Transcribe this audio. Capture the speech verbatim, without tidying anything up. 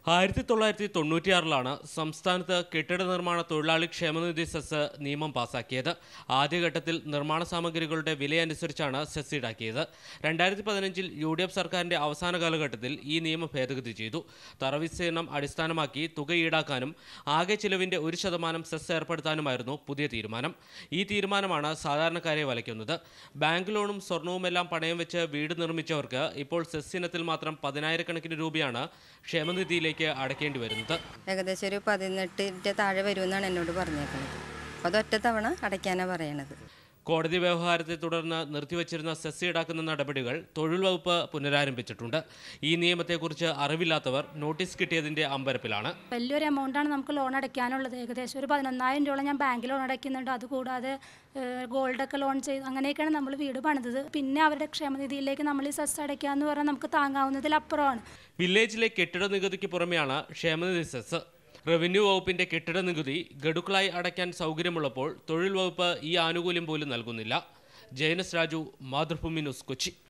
ആയിരത്തി തൊള്ളായിരത്തി തൊണ്ണൂറ്റിയാറിലാണ് സംസ്ഥാനത്ത് കെട്ടിട നിർമ്മാണ തൊഴിലാളി ക്ഷേമനിധി സെസ് നിയമം പാസാക്കിയത്. ആദ്യഘട്ടത്തിൽ നിർമ്മാണ സാമഗ്രികളുടെ വിലയനുസരിച്ചാണ് സെസ് ഈടാക്കിയത്. രണ്ടായിരത്തി പതിനഞ്ചിൽ യു ഡി എഫ് സർക്കാരിന്റെ അവസാന കാലഘട്ടത്തിൽ ഈ നിയമം ഭേദഗതി ചെയ്തു. തറവിസ്തീർണം അടിസ്ഥാനമാക്കി തുക ഈടാക്കാനും ആകെ ചിലവിന്റെ ഒരു ശതമാനം സെസ് ഏർപ്പെടുത്താനുമായിരുന്നു പുതിയ തീരുമാനം. ഈ തീരുമാനമാണ് സാധാരണക്കാരെ വലയ്ക്കുന്നത്. ബാങ്ക് ലോണും സ്വർണവുമെല്ലാം പണയം വെച്ച് വീട് നിർമ്മിച്ചവർക്ക് ഇപ്പോൾ സെസ് ഇനത്തിൽ മാത്രം പതിനായിരക്കണക്കിന് രൂപയാണ് ക്ഷേമനിധിയിലേക്ക് അടയ്ക്കേണ്ടി വരുന്നത്. ഏകദേശം ഒരു പതിനെട്ടിന്റെ താഴെ വരുമെന്നാണ് എന്നോട് പറഞ്ഞേക്കുന്നത്. അതൊറ്റ തവണ അടയ്ക്കാനാണ് പറയണത്. കോടതി വ്യവഹാരത്തെ തുടർന്ന് നിർത്തിവച്ചിരുന്ന സെസ് ഈടാക്കുന്ന നടപടികൾ തൊഴിൽ വകുപ്പ് പുനരാരംഭിച്ചിട്ടുണ്ട്. ഈ നിയമത്തെക്കുറിച്ച് അറിവില്ലാത്തവർ നോട്ടീസ് കിട്ടിയതിന്റെ അമ്പരപ്പിലാണ്. വലിയൊരു എമൗണ്ടാണ് നമുക്ക് ലോൺ അടയ്ക്കാനുള്ളത്. ഏകദേശം ഒരു പതിനൊന്നായിരം രൂപ ഞാൻ ബാങ്കിൽ ലോൺ അടയ്ക്കുന്നുണ്ട്. അതുകൂടാതെ ഗോൾഡൊക്കെ ലോൺ ചെയ്ത് അങ്ങനെയൊക്കെയാണ് നമ്മൾ വീട് പണിതത്. പിന്നെ അവരുടെ ക്ഷേമനിധിയിലേക്ക് നമ്മൾ ഈ സെസ് അടയ്ക്കുക എന്ന് പറഞ്ഞാൽ നമുക്ക് താങ്ങാവുന്നതിലപ്പുറമാണ്. വില്ലേജിലെ കെട്ടിട നികുതിക്ക് പുറമെയാണ് ക്ഷേമനിധി സെസ്. റവന്യൂ വകുപ്പിന്റെ കെട്ടിട നികുതി ഗഡുക്കളായി അടയ്ക്കാൻ സൗകര്യമുള്ളപ്പോൾ തൊഴിൽ വകുപ്പ് ഈ ആനുകൂല്യം പോലും നൽകുന്നില്ല. ജയനസ് രാജു, മാതൃഭൂമി ന്യൂസ്, കൊച്ചി.